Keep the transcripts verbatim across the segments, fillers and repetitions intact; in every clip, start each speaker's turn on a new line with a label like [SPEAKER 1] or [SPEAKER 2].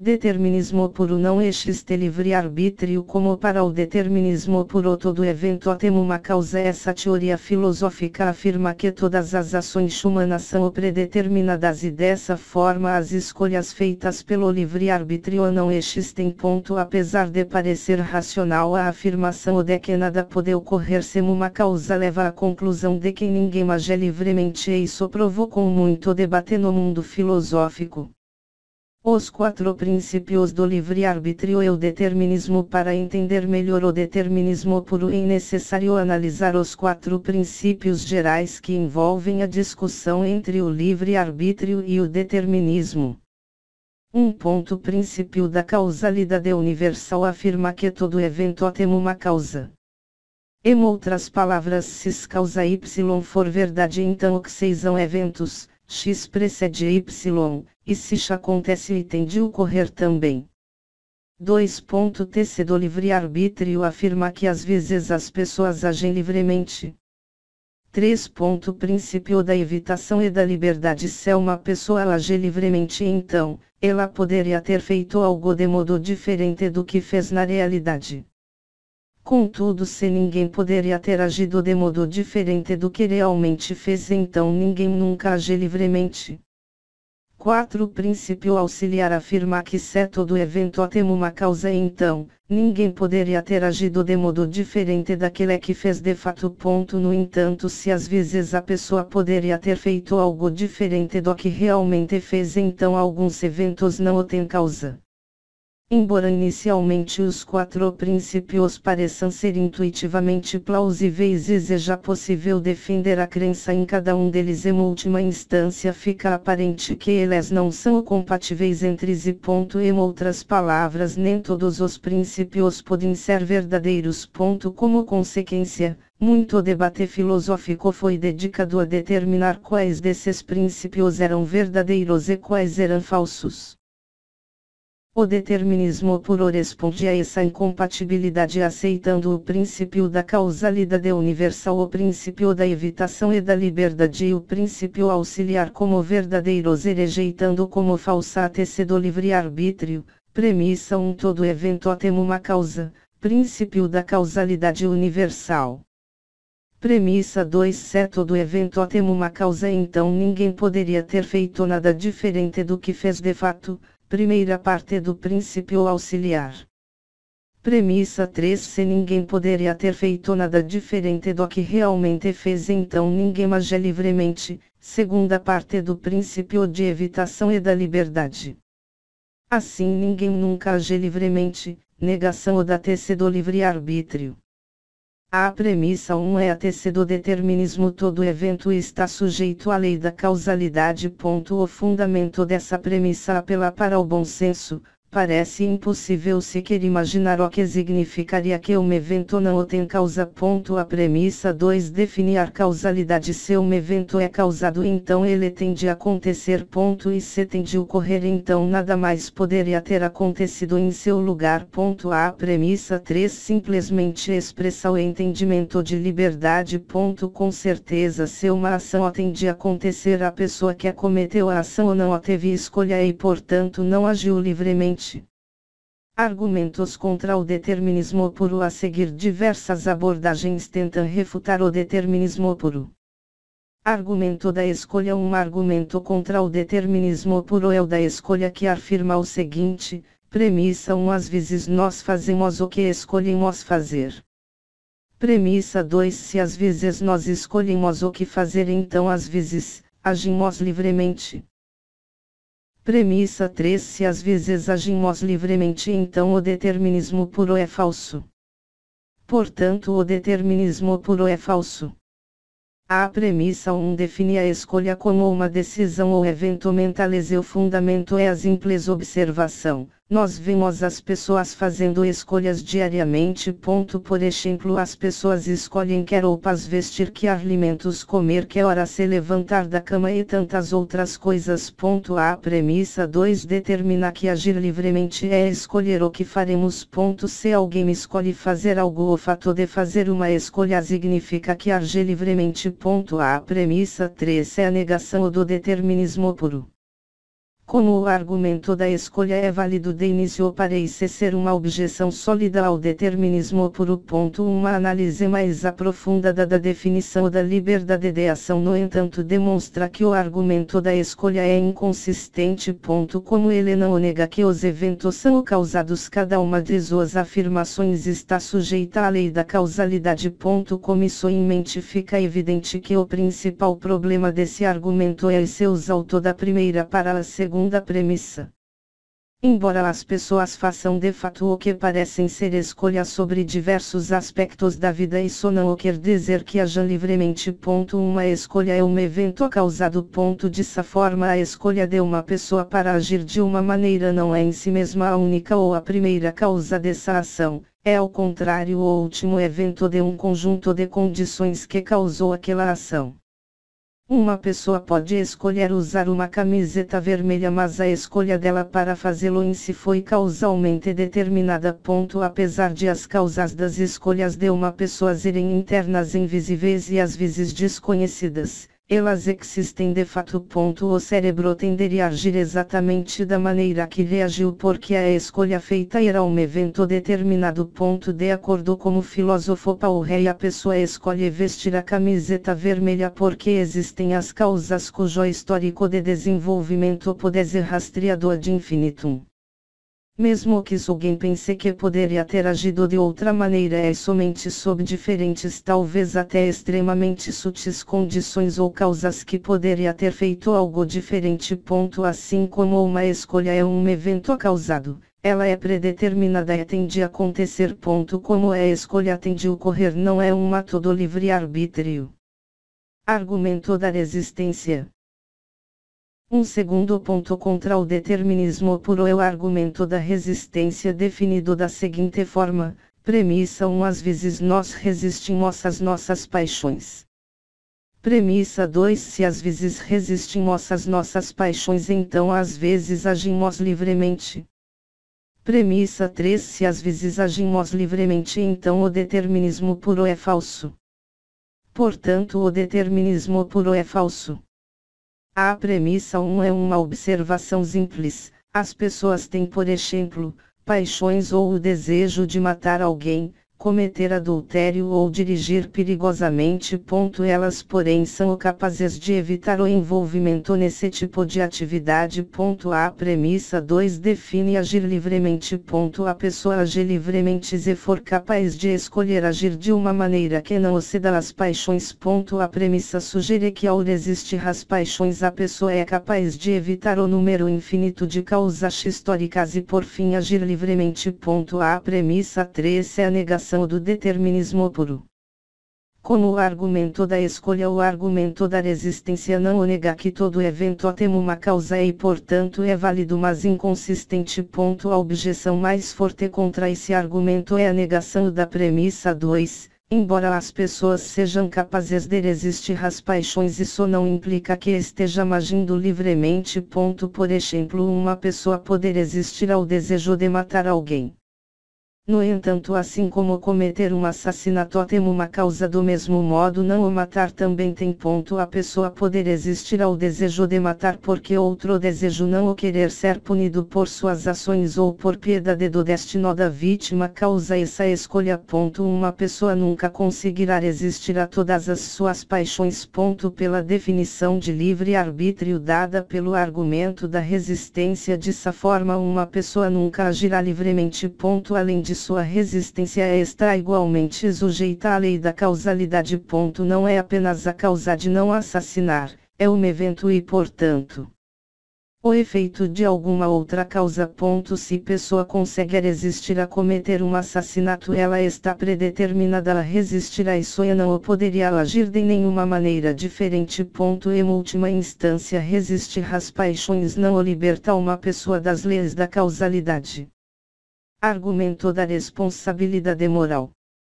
[SPEAKER 1] Determinismo puro não existe livre-arbítrio como para o determinismo puro todo evento tem uma causa. Essa teoria filosófica afirma que todas as ações humanas são predeterminadas e dessa forma as escolhas feitas pelo livre-arbítrio não existem. Ponto. Apesar de parecer racional, a afirmação de que nada pode ocorrer sem uma causa leva à conclusão de que ninguém age livremente, e isso provocou muito debate no mundo filosófico. Os quatro princípios do livre-arbítrio e o determinismo. Para entender melhor o determinismo puro é necessário analisar os quatro princípios gerais que envolvem a discussão entre o livre-arbítrio e o determinismo. Um ponto. Princípio da causalidade universal afirma que todo evento tem uma causa. Em outras palavras, se causa Y for verdade, então o que sejam eventos, X precede Y, e se X acontece e tem de ocorrer também. dois. T C do livre-arbítrio afirma que às vezes as pessoas agem livremente. três. Princípio da evitação e da liberdade. Se uma pessoa age livremente, então, ela poderia ter feito algo de modo diferente do que fez na realidade. Contudo, se ninguém poderia ter agido de modo diferente do que realmente fez, então ninguém nunca age livremente. quatro. Princípio auxiliar afirma que se todo evento tem uma causa, então, ninguém poderia ter agido de modo diferente daquele que fez de fato. Ponto. No entanto, se às vezes a pessoa poderia ter feito algo diferente do que realmente fez, então alguns eventos não têm causa. Embora inicialmente os quatro princípios pareçam ser intuitivamente plausíveis e seja possível defender a crença em cada um deles, em última instância fica aparente que eles não são compatíveis entre si. Em outras palavras, nem todos os princípios podem ser verdadeiros. Como consequência, muito debate filosófico foi dedicado a determinar quais desses princípios eram verdadeiros e quais eram falsos. O determinismo puro responde a essa incompatibilidade aceitando o princípio da causalidade universal, o princípio da evitação e da liberdade e o princípio auxiliar como verdadeiros e rejeitando como falsa a tese do livre-arbítrio. Premissa um. Todo evento tem uma causa. Princípio da causalidade universal. Premissa dois. Se todo evento tem uma causa, então ninguém poderia ter feito nada diferente do que fez de fato. Primeira parte do princípio auxiliar. Premissa três. Se ninguém poderia ter feito nada diferente do que realmente fez, então ninguém age livremente. Segunda parte do princípio de evitação e da liberdade. Assim ninguém nunca age livremente. Negação da tese do livre-arbítrio. A premissa um é a tese do determinismo. Todo evento está sujeito à lei da causalidade. O fundamento dessa premissa apela para o bom senso. Parece impossível sequer imaginar o que significaria que um evento não tem causa. A premissa dois define a causalidade. Se um evento é causado, então ele tem de acontecer. E se tem de ocorrer, então nada mais poderia ter acontecido em seu lugar. A premissa três simplesmente expressa o entendimento de liberdade. Com certeza, se uma ação tem de acontecer, a pessoa que cometeu a ação não teve escolha e portanto não agiu livremente. Argumentos contra o determinismo puro. A seguir, diversas abordagens tentam refutar o determinismo puro. Argumento da escolha. Um argumento contra o determinismo puro é o da escolha, que afirma o seguinte: premissa um. Às vezes nós fazemos o que escolhemos fazer. Premissa dois. Se às vezes nós escolhemos o que fazer, então às vezes agimos livremente. Premissa três. Se às vezes agimos livremente, então o determinismo puro é falso. Portanto, o determinismo puro é falso. A premissa um define a escolha como uma decisão ou evento mental e o fundamento é a simples observação. Nós vemos as pessoas fazendo escolhas diariamente. Por exemplo, as pessoas escolhem que roupas vestir, que alimentos comer, que hora se levantar da cama e tantas outras coisas. A premissa dois determina que agir livremente é escolher o que faremos. Se alguém escolhe fazer algo, o fato de fazer uma escolha significa que age livremente. A premissa três é a negação do determinismo puro. Como o argumento da escolha é válido de início parece ser uma objeção sólida ao determinismo puro. Uma análise mais aprofundada da definição da liberdade de ação no entanto demonstra que o argumento da escolha é inconsistente. Como ele não nega que os eventos são causados, cada uma de suas afirmações está sujeita à lei da causalidade. Com isso em mente fica evidente que o principal problema desse argumento é seu salto da primeira para a segunda Segunda premissa. Embora as pessoas façam de fato o que parecem ser escolhas sobre diversos aspectos da vida, isso não quer dizer que haja livremente. Uma escolha é um evento causado. Dessa forma, a escolha de uma pessoa para agir de uma maneira não é em si mesma a única ou a primeira causa dessa ação, é ao contrário o último evento de um conjunto de condições que causou aquela ação. Uma pessoa pode escolher usar uma camiseta vermelha, mas a escolha dela para fazê-lo em si foi causalmente determinada. Apesar de as causas das escolhas de uma pessoa serem internas, invisíveis e às vezes desconhecidas, elas existem de fato. O cérebro tenderia a agir exatamente da maneira que reagiu porque a escolha feita era um evento determinado. De acordo com o filósofo Paul Rey, a pessoa escolhe vestir a camiseta vermelha porque existem as causas cujo histórico de desenvolvimento pode ser rastreado ad infinitum. Mesmo que alguém pense que poderia ter agido de outra maneira, é somente sob diferentes, talvez até extremamente sutis condições ou causas que poderia ter feito algo diferente. Assim como uma escolha é um evento causado, ela é predeterminada e tende a acontecer. Como a escolha tende a ocorrer, não é um ato do livre-arbítrio. Argumento da resistência. Um segundo ponto contra o determinismo puro é o argumento da resistência, definido da seguinte forma: premissa um às vezes nós resistimos às nossas paixões. Premissa dois se às vezes resistimos às nossas paixões, então às vezes agimos livremente. Premissa três se às vezes agimos livremente, então o determinismo puro é falso. Portanto, o determinismo puro é falso. A premissa um é uma observação simples: as pessoas têm, por exemplo, paixões ou o desejo de matar alguém, cometer adultério ou dirigir perigosamente. Elas, porém, são capazes de evitar o envolvimento nesse tipo de atividade. A premissa dois define agir livremente. A pessoa age livremente se for capaz de escolher agir de uma maneira que não ceda às paixões. A premissa sugere que ao resistir às paixões a pessoa é capaz de evitar o número infinito de causas históricas e por fim agir livremente. A premissa três é a negação do determinismo puro. Como o argumento da escolha, o argumento da resistência não nega que todo evento tem uma causa e portanto é válido, mas inconsistente. A objeção mais forte contra esse argumento é a negação da premissa dois. Embora as pessoas sejam capazes de resistir às paixões, isso não implica que estejam agindo livremente. Por exemplo, uma pessoa pode resistir ao desejo de matar alguém. No entanto, assim como cometer um assassinato tem uma causa, do mesmo modo não o matar também tem. A pessoa pode resistir ao desejo de matar porque outro desejo, não o querer ser punido por suas ações ou por piedade do destino da vítima, causa essa escolha. Uma pessoa nunca conseguirá resistir a todas as suas paixões. Pela definição de livre-arbítrio dada pelo argumento da resistência, dessa forma uma pessoa nunca agirá livremente. Além de sua resistência está igualmente sujeita à lei da causalidade. Não é apenas a causa de não assassinar, é um evento e portanto o efeito de alguma outra causa. Se pessoa consegue resistir a cometer um assassinato, ela está predeterminada a resistir a isso e não o poderia agir de nenhuma maneira diferente. Em última instância, resistir às paixões não o liberta uma pessoa das leis da causalidade. Argumento da responsabilidade moral.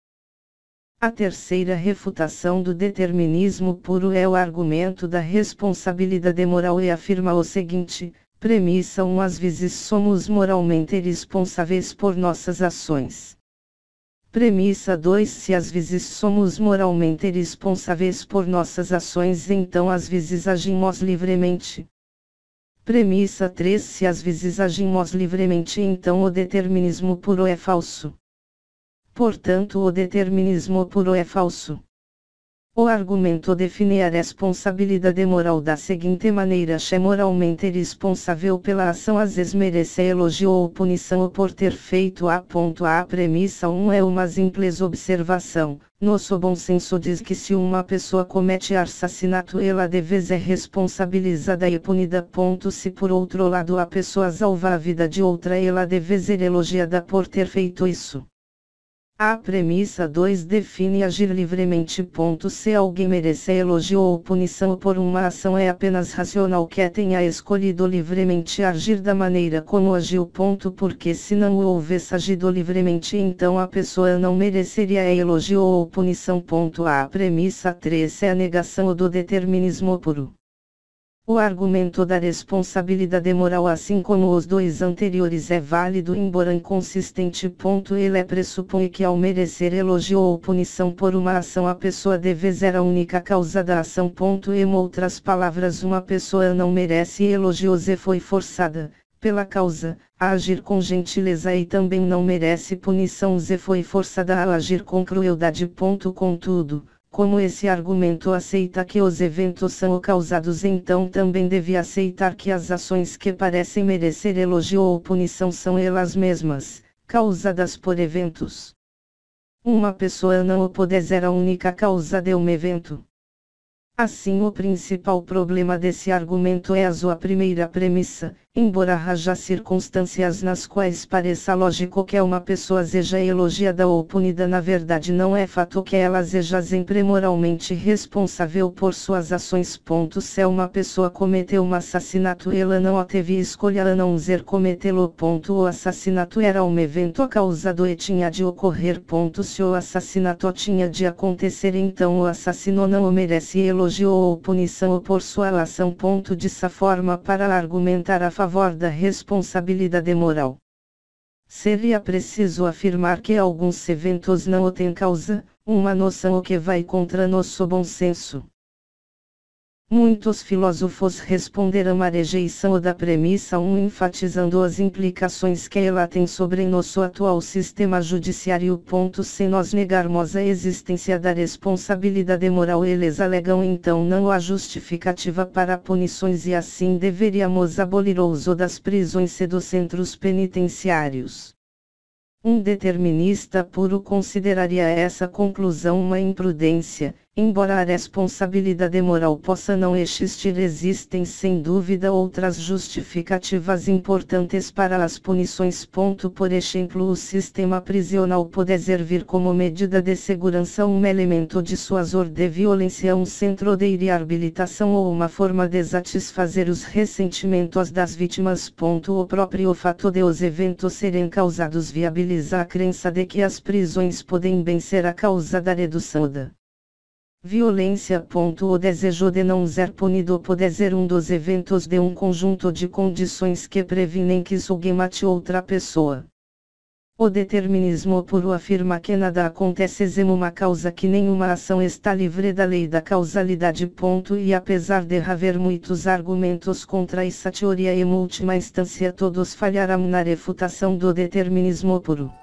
[SPEAKER 1] A terceira refutação do determinismo puro é o argumento da responsabilidade moral e afirma o seguinte: premissa um às vezes somos moralmente responsáveis por nossas ações. Premissa dois se às vezes somos moralmente responsáveis por nossas ações, então às vezes agimos livremente. Premissa três. Se às vezes agimos livremente, então o determinismo puro é falso. Portanto, o determinismo puro é falso. O argumento define a responsabilidade moral da seguinte maneira: é moralmente responsável pela ação, às vezes merece elogio ou punição por ter feito a. A premissa um é uma simples observação. Nosso bom senso diz que se uma pessoa comete assassinato, ela deve ser responsabilizada e punida. Se por outro lado a pessoa salva a vida de outra, ela deve ser elogiada por ter feito isso. A premissa dois define agir livremente. Se alguém merece elogio ou punição por uma ação, é apenas racional que tenha escolhido livremente agir da maneira como agiu. Porque se não o houvesse agido livremente, então a pessoa não mereceria elogio ou punição. A premissa três é a negação do determinismo puro. O argumento da responsabilidade moral, assim como os dois anteriores, é válido, embora inconsistente. Ele pressupõe que ao merecer elogio ou punição por uma ação, a pessoa deve ser a única causa da ação. Em outras palavras, uma pessoa não merece elogio se foi forçada, pela causa, a agir com gentileza, e também não merece punição se foi forçada a agir com crueldade. Contudo, como esse argumento aceita que os eventos são causados, então também deve aceitar que as ações que parecem merecer elogio ou punição são elas mesmas, causadas por eventos. Uma pessoa não pode ser a única causa de um evento. Assim, o principal problema desse argumento é a sua primeira premissa: embora haja circunstâncias nas quais pareça lógico que uma pessoa seja elogiada ou punida, na verdade não é fato que ela seja sempre moralmente responsável por suas ações. Se uma pessoa cometeu um assassinato, ela não teve escolha a não ser cometê-lo. O assassinato era um evento causado e tinha de ocorrer. Se o assassinato tinha de acontecer, então o assassino não merece elogio ou punição por sua ação. Dessa forma, para argumentar a favor da responsabilidade moral, seria preciso afirmar que alguns eventos não têm causa, uma noção que vai contra nosso bom senso. Muitos filósofos responderam à rejeição da premissa um enfatizando as implicações que ela tem sobre nosso atual sistema judiciário. Se nós negarmos a existência da responsabilidade moral, eles alegam então não há justificativa para punições e assim deveríamos abolir o uso das prisões e dos centros penitenciários. Um determinista puro consideraria essa conclusão uma imprudência. Embora a responsabilidade moral possa não existir, existem sem dúvida outras justificativas importantes para as punições. Por exemplo, o sistema prisional pode servir como medida de segurança, um elemento dissuasor de violência, um centro de reabilitação ou uma forma de satisfazer os ressentimentos das vítimas. O próprio fato de os eventos serem causados viabiliza a crença de que as prisões podem bem ser a causa da redução da violência. O desejo de não ser punido pode ser um dos eventos de um conjunto de condições que previnem que alguém mate outra pessoa. O determinismo puro afirma que nada acontece sem uma causa, que nenhuma ação está livre da lei da causalidade. E apesar de haver muitos argumentos contra essa teoria, em última instância todos falharão na refutação do determinismo puro.